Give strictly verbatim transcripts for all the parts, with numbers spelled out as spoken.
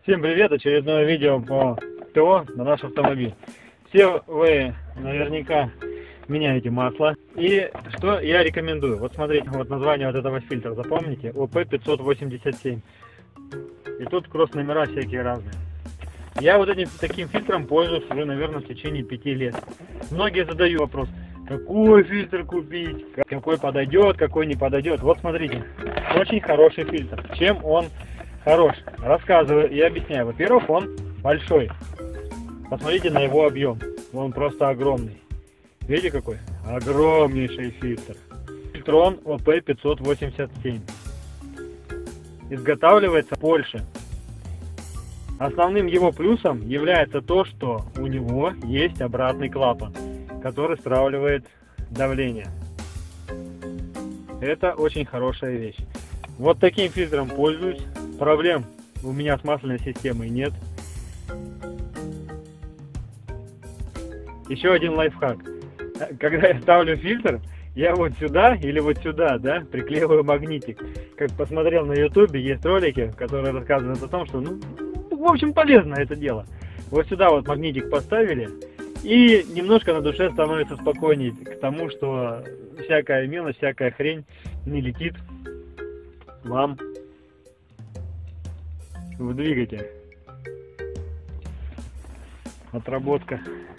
Всем привет! Очередное видео по ТО на наш автомобиль. Все вы наверняка меняете масло. И что я рекомендую? Вот смотрите, вот название вот этого фильтра, запомните, О П пятьсот восемьдесят семь. И тут кросс-номера всякие разные. Я вот этим таким фильтром пользуюсь уже, наверное, в течение пяти лет. Многие задают вопрос, какой фильтр купить, какой подойдет, какой не подойдет. Вот смотрите, очень хороший фильтр. Чем он хорош? Рассказываю и объясняю. Во-первых, он большой. Посмотрите на его объем. Он просто огромный. Видите какой? Огромнейший фильтр. Фильтрон О П пятьсот восемьдесят семь. Изготавливается в Польше. Основным его плюсом является то, что у него есть обратный клапан, который стравливает давление. Это очень хорошая вещь. Вот таким фильтром пользуюсь. Проблем у меня с масляной системой нет. Еще один лайфхак. Когда я ставлю фильтр, я вот сюда или вот сюда, да, приклеиваю магнитик. Как посмотрел на ютубе, есть ролики, которые рассказывают о том, что, ну, в общем, полезно это дело. Вот сюда вот магнитик поставили, и немножко на душе становится спокойнее к тому, что всякая мелочь, всякая хрень не летит вам в двигатель. Отработка.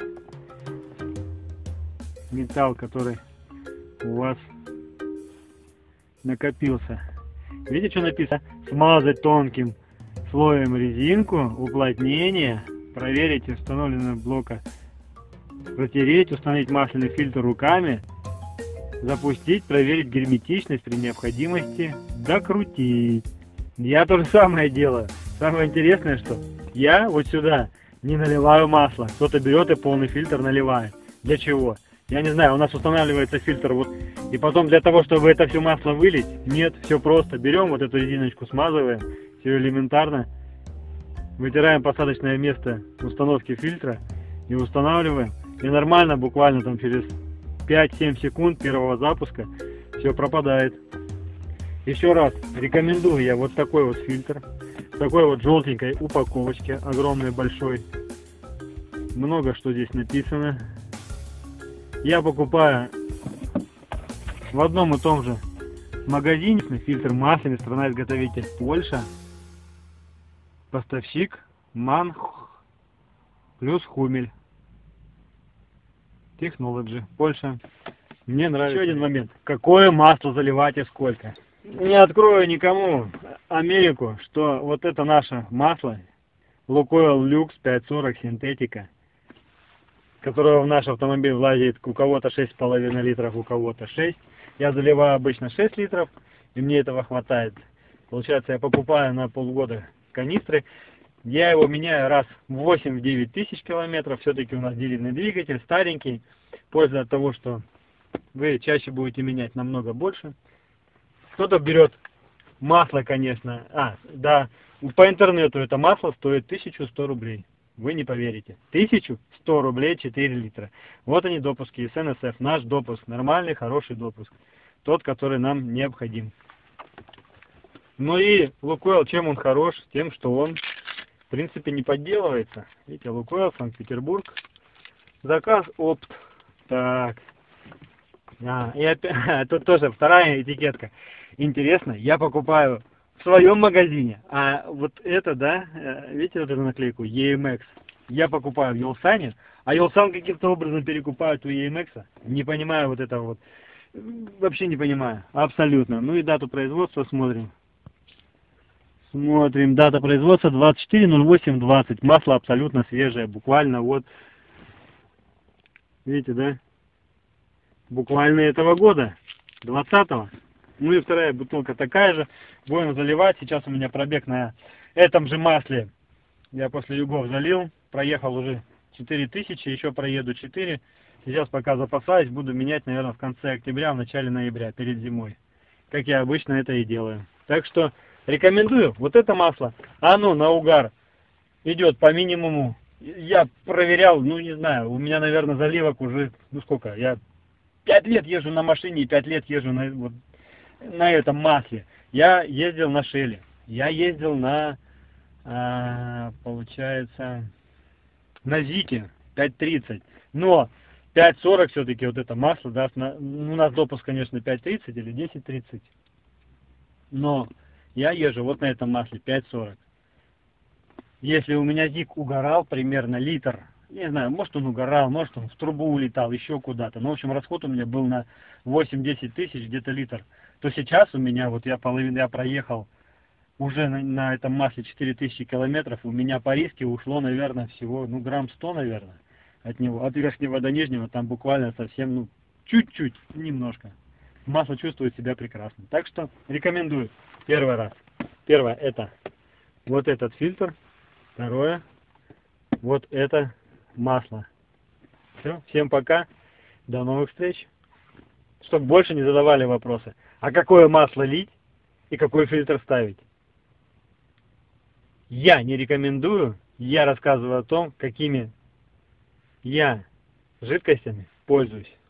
Металл, который у вас накопился. Видите, что написано? Смазать тонким слоем резинку, уплотнение, проверить установленного блока, протереть, установить масляный фильтр руками, запустить, проверить герметичность, при необходимости докрутить. Я то же самое делаю. Самое интересное, что я вот сюда не наливаю масло. Кто-то берет и полный фильтр наливает. Для чего? Я не знаю, у нас устанавливается фильтр вот, и потом для того, чтобы это все масло вылить, нет, все просто. Берем вот эту резиночку, смазываем, все элементарно, вытираем посадочное место установки фильтра и устанавливаем. И нормально, буквально там через пять-семь секунд первого запуска все пропадает. Еще раз рекомендую я вот такой вот фильтр, в такой вот желтенькой упаковочке, огромной, большой. Много что здесь написано. Я покупаю в одном и том же магазине фильтр масляный, страна-изготовитель Польша, поставщик МАН плюс Хумель Technology, Польша. Мне нравится. Еще один момент. Какое масло заливать и сколько? Не открою никому Америку, что вот это наше масло Lukoil Lux пятьсот сорок синтетика, которого в наш автомобиль влазит у кого-то шесть с половиной литров, у кого-то шесть. Я заливаю обычно шесть литров, и мне этого хватает. Получается, я покупаю на полгода канистры. Я его меняю раз в восемь-девять тысяч километров. Все-таки у нас дизельный двигатель, старенький. Польза от того, что вы чаще будете менять намного больше. Кто-то берет масло, конечно. А, да, по интернету это масло стоит тысячу сто рублей. Вы не поверите. тысяча сто рублей четыре литра. Вот они допуски из Эн Эс Эф. Наш допуск. Нормальный, хороший допуск. Тот, который нам необходим. Ну и Lukoil, чем он хорош? Тем, что он, в принципе, не подделывается. Видите, Lukoil, Санкт-Петербург. Заказ опт. Так. А, и опять, тут тоже вторая этикетка. Интересно, я покупаю в своем магазине, а вот это, да, видите вот эту наклейку Е Эм Экс, я покупаю в Елсане, а Елсан каким-то образом перекупают у Е Эм Экса. Не понимаю вот этого вот, вообще не понимаю, абсолютно. Ну и дату производства смотрим. Смотрим, дата производства двадцать четыре ноль восемь двадцать, масло абсолютно свежее, буквально вот, видите, да, буквально этого года, двадцатого. Ну и вторая бутылка такая же. Будем заливать. Сейчас у меня пробег на этом же масле. Я после югов залил. Проехал уже четыре тысячи. Еще проеду четыре. Сейчас пока запасаюсь. Буду менять, наверное, в конце октября, в начале ноября, перед зимой. Как я обычно это и делаю. Так что рекомендую. Вот это масло. Оно на угар идет по минимуму. Я проверял, ну не знаю. У меня, наверное, заливок уже, ну сколько, я пять лет езжу на машине и пять лет езжу на, вот, на этом масле. Я ездил на Шеле, я ездил на а, получается, на Зике пять тридцать. Но пять сорок все-таки вот это масло даст, на, ну, у нас допуск, конечно, пять тридцать или десять тридцать. Но я езжу вот на этом масле пять сорок. Если у меня Зик угорал примерно литр, не знаю, может он угорал, может он в трубу улетал, еще куда-то. Но, в общем, расход у меня был на восемь-десять тысяч, где-то литр. То сейчас у меня, вот я половину, я проехал уже на, на этом масле четыре тысячи километров, у меня по риске ушло, наверное, всего, ну, грамм сто, наверное, от него. От верхнего до нижнего там буквально совсем, ну, чуть-чуть, немножко. Масло чувствует себя прекрасно. Так что рекомендую. Первый раз. Первое, это вот этот фильтр. Второе, вот это масло. Все, всем пока, до новых встреч. Чтобы больше не задавали вопросы, а какое масло лить и какой фильтр ставить. Я не рекомендую, я рассказываю о том, какими я жидкостями пользуюсь.